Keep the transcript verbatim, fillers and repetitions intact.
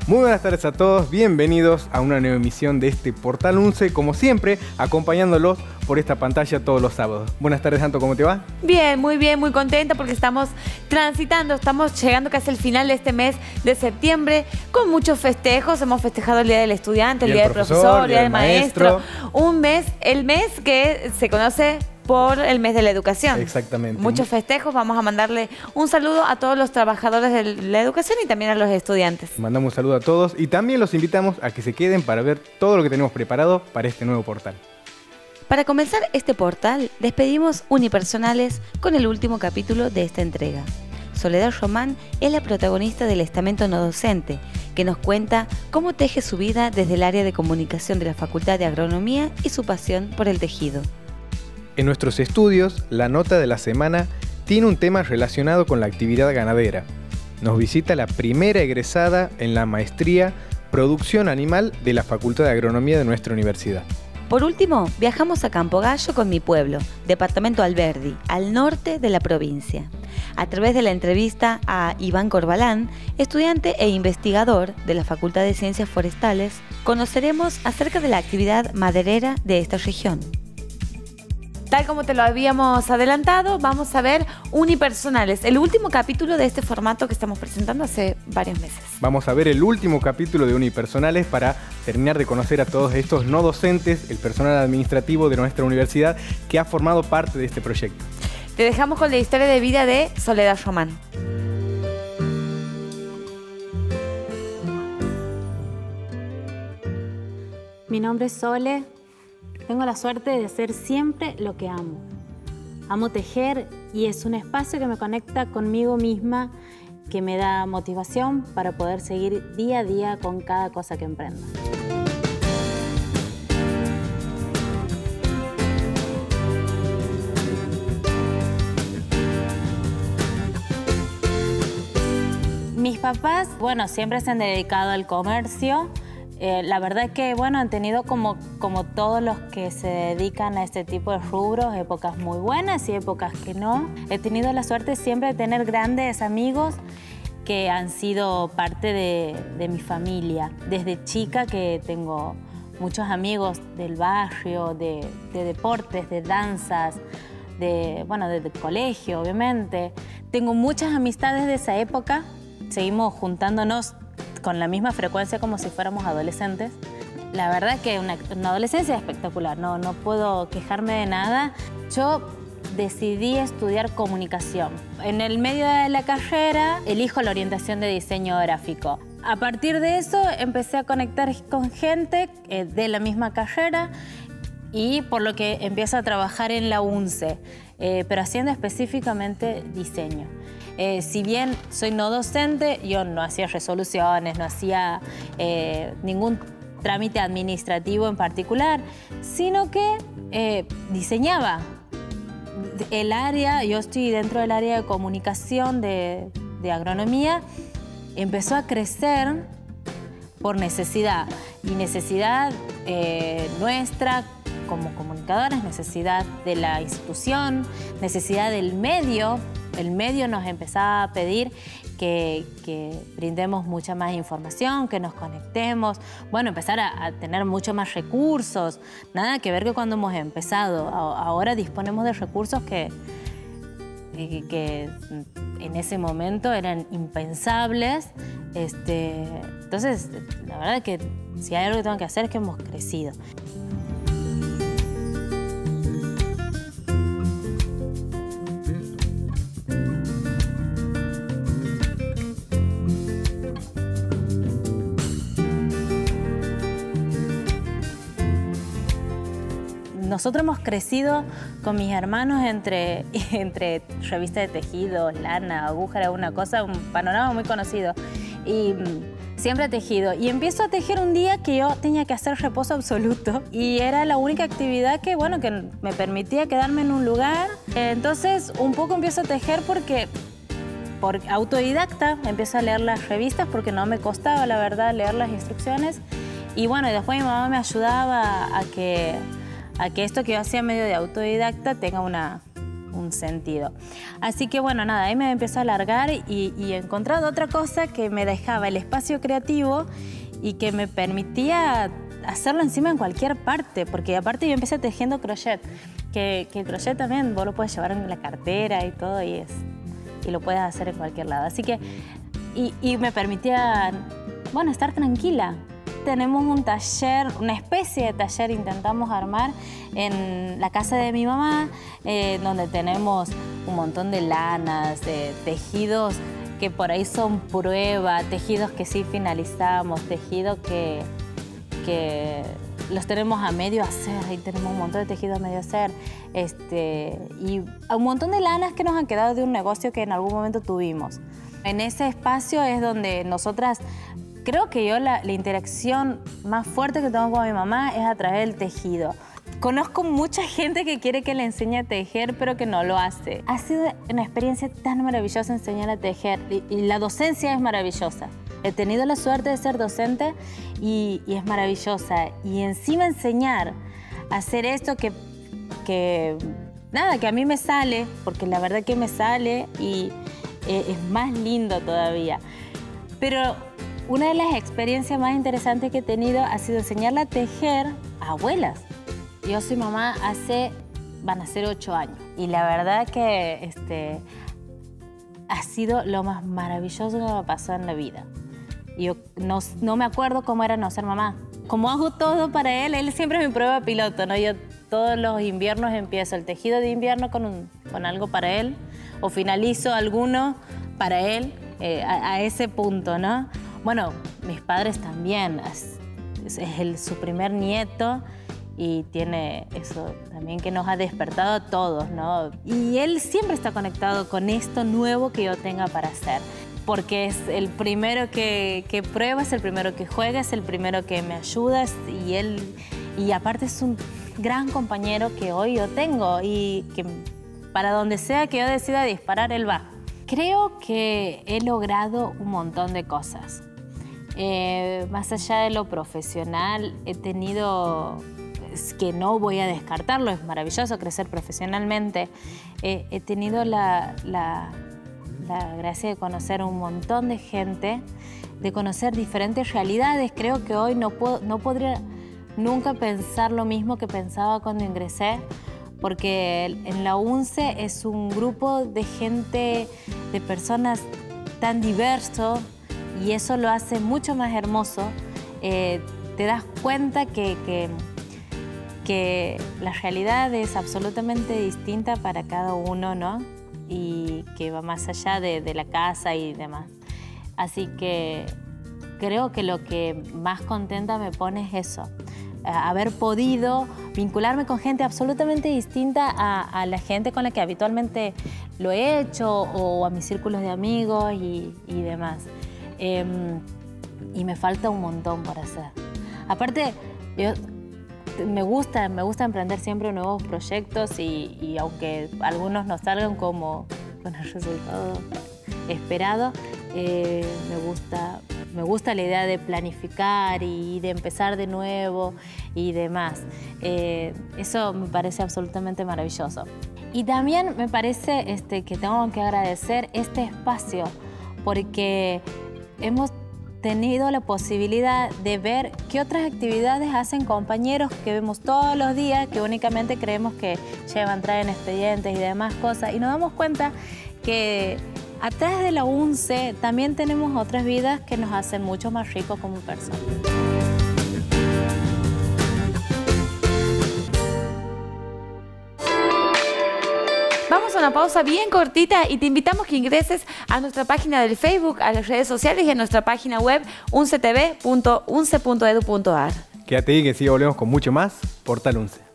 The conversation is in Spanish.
Muy buenas tardes a todos, bienvenidos a una nueva emisión de este Portal once, como siempre, acompañándolos por esta pantalla todos los sábados. Buenas tardes, Anto, ¿cómo te va? Bien, muy bien, muy contenta porque estamos transitando, estamos llegando casi al final de este mes de septiembre con muchos festejos. Hemos festejado el Día del Estudiante, el, el Día del Profesor, profesor, el Día del Maestro. maestro. Un mes, el mes que se conoce por el mes de la educación. Exactamente. Muchos festejos. Vamos a mandarle un saludo a todos los trabajadores de la educación y también a los estudiantes. Mandamos un saludo a todos y también los invitamos a que se queden para ver todo lo que tenemos preparado para este nuevo portal. Para comenzar este portal, despedimos unipersonales con el último capítulo de esta entrega. Soledad Román es la protagonista del estamento no docente, que nos cuenta cómo teje su vida desde el área de comunicación de la Facultad de Agronomía y su pasión por el tejido. En nuestros estudios, la nota de la semana tiene un tema relacionado con la actividad ganadera. Nos visita la primera egresada en la maestría Producción Animal de la Facultad de Agronomía de nuestra universidad. Por último, viajamos a Campo Gallo con mi pueblo, departamento Alberdi, al norte de la provincia. A través de la entrevista a Iván Corbalán, estudiante e investigador de la Facultad de Ciencias Forestales, conoceremos acerca de la actividad maderera de esta región. Tal como te lo habíamos adelantado, vamos a ver Unipersonales, el último capítulo de este formato que estamos presentando hace varios meses. Vamos a ver el último capítulo de Unipersonales para terminar de conocer a todos estos no docentes, el personal administrativo de nuestra universidad que ha formado parte de este proyecto. Te dejamos con la historia de vida de Soledad Román. Mi nombre es Sole. Tengo la suerte de hacer siempre lo que amo. Amo tejer y es un espacio que me conecta conmigo misma, que me da motivación para poder seguir día a día con cada cosa que emprendo. Mis papás, bueno, siempre se han dedicado al comercio. Eh, la verdad es que, bueno, han tenido como, como todos los que se dedican a este tipo de rubros, épocas muy buenas y épocas que no. He tenido la suerte siempre de tener grandes amigos que han sido parte de, de mi familia. Desde chica que tengo muchos amigos del barrio, de, de deportes, de danzas, de, bueno, de, de colegio, obviamente. Tengo muchas amistades de esa época. Seguimos juntándonos con la misma frecuencia como si fuéramos adolescentes. La verdad que una, una adolescencia espectacular, no, no puedo quejarme de nada. Yo decidí estudiar comunicación. En el medio de la carrera elijo la orientación de diseño gráfico. A partir de eso empecé a conectar con gente eh, de la misma carrera y por lo que empiezo a trabajar en la UNCE, eh, pero haciendo específicamente diseño. Eh, si bien soy no docente, yo no hacía resoluciones, no hacía eh, ningún trámite administrativo en particular, sino que eh, diseñaba. El área, yo estoy dentro del área de comunicación de, de agronomía, empezó a crecer por necesidad. Y necesidad eh, nuestra como comunicadores, necesidad de la institución, necesidad del medio. El medio nos empezaba a pedir que, que brindemos mucha más información, que nos conectemos, bueno, empezar a, a tener mucho más recursos. Nada que ver que cuando hemos empezado. A, ahora disponemos de recursos que, que, que en ese momento eran impensables. Este, entonces, la verdad es que si hay algo que tengo que hacer es que hemos crecido. Nosotros hemos crecido con mis hermanos entre, entre revista de tejido, lana, aguja, era una cosa, un panorama muy conocido. Y siempre he tejido. Y empiezo a tejer un día que yo tenía que hacer reposo absoluto. Y era la única actividad que, bueno, que me permitía quedarme en un lugar. Entonces, un poco empiezo a tejer porque, por autodidacta, empiezo a leer las revistas porque no me costaba, la verdad, leer las instrucciones. Y bueno, y después mi mamá me ayudaba a que... a que esto que yo hacía medio de autodidacta tenga una, un sentido. Así que bueno, nada, ahí me empezó a alargar y, y he encontrado otra cosa que me dejaba el espacio creativo y que me permitía hacerlo encima en cualquier parte, porque aparte yo empecé tejiendo crochet, que, que el crochet también vos lo puedes llevar en la cartera y todo y, es, y lo puedes hacer en cualquier lado. Así que, y, y me permitía, bueno, estar tranquila. Tenemos un taller, una especie de taller intentamos armar en la casa de mi mamá, eh, donde tenemos un montón de lanas, de tejidos que por ahí son prueba, tejidos que sí finalizamos, tejidos que, que los tenemos a medio hacer y tenemos un montón de tejidos a medio hacer. Este, y un montón de lanas que nos han quedado de un negocio que en algún momento tuvimos. En ese espacio es donde nosotras, creo que yo la, la interacción más fuerte que tengo con mi mamá es a través del tejido. Conozco mucha gente que quiere que le enseñe a tejer, pero que no lo hace. Ha sido una experiencia tan maravillosa enseñar a tejer y, y la docencia es maravillosa. He tenido la suerte de ser docente y, y es maravillosa. Y encima enseñar a hacer esto que, que, nada, que a mí me sale, porque la verdad que me sale y eh, es más lindo todavía. Pero una de las experiencias más interesantes que he tenido ha sido enseñarle a tejer a abuelas. Yo soy mamá hace, van a ser ocho años. Y la verdad que este, ha sido lo más maravilloso que me pasó en la vida. Yo no, no me acuerdo cómo era no ser mamá. Como hago todo para él, él siempre es mi prueba piloto, ¿no? Yo todos los inviernos empiezo el tejido de invierno con, un, con algo para él, o finalizo alguno para él, eh, a, a ese punto, ¿no? Bueno, mis padres también, es, es el, su primer nieto y tiene eso también que nos ha despertado a todos, ¿no? Y él siempre está conectado con esto nuevo que yo tenga para hacer, porque es el primero que, que prueba, es el primero que juega, es el primero que me ayuda y él, y aparte es un gran compañero que hoy yo tengo y que para donde sea que yo decida disparar, él va. Creo que he logrado un montón de cosas. Eh, más allá de lo profesional, he tenido, es que no voy a descartarlo, es maravilloso crecer profesionalmente. Eh, he tenido la, la, la gracia de conocer un montón de gente, de conocer diferentes realidades. Creo que hoy no, puedo, no podría nunca pensar lo mismo que pensaba cuando ingresé, porque en la UNCE es un grupo de gente, de personas tan diverso y eso lo hace mucho más hermoso. Eh, te das cuenta que, que, que la realidad es absolutamente distinta para cada uno, ¿no? Y que va más allá de, de la casa y demás. Así que creo que lo que más contenta me pone es eso. Haber podido vincularme con gente absolutamente distinta a, a la gente con la que habitualmente lo he hecho o a mis círculos de amigos y, y demás. Eh, y me falta un montón por hacer. Aparte, yo, me, gusta, me gusta emprender siempre nuevos proyectos y, y aunque algunos no salgan como con el resultado esperado, eh, me gusta... Me gusta la idea de planificar y de empezar de nuevo y demás. Eh, eso me parece absolutamente maravilloso. Y también me parece este, que tengo que agradecer este espacio porque hemos tenido la posibilidad de ver qué otras actividades hacen compañeros que vemos todos los días, que únicamente creemos que llevan, traen expedientes y demás cosas. Y nos damos cuenta que atrás de la UNCE también tenemos otras vidas que nos hacen mucho más ricos como personas. Vamos a una pausa bien cortita y te invitamos que ingreses a nuestra página del Facebook, a las redes sociales y a nuestra página web uncetv punto unce punto edu punto ar. Quédate ahí que sí volvemos con mucho más Portal UNCE.